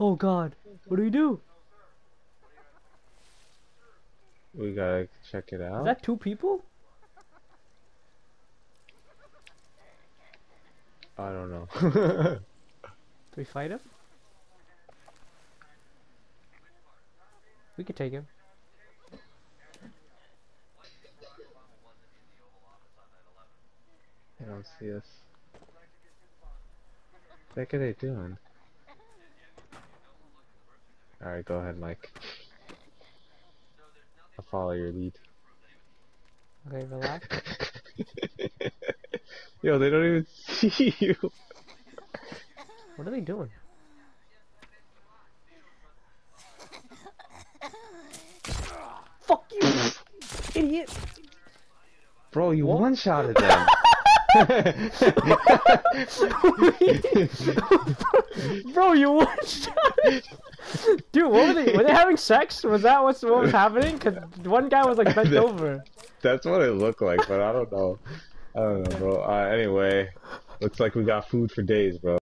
Oh god. What do we do? We gotta check it out. Is that 2 people? I don't know. Do we fight him? We could take him. They don't see us. What the heck are they doing? Alright, go ahead, Mike. I'll follow your lead. Okay, relax. Yo, they don't even see you. What are they doing? Fuck you, idiot! Bro, you What? one-shotted them. Bro, you one-shot. Dude, what were they? Were they having sex? Was that what was happening? Cause one guy was like bent over. That's what it looked like, but I don't know. I don't know, bro. Anyway, looks like we got food for days, bro.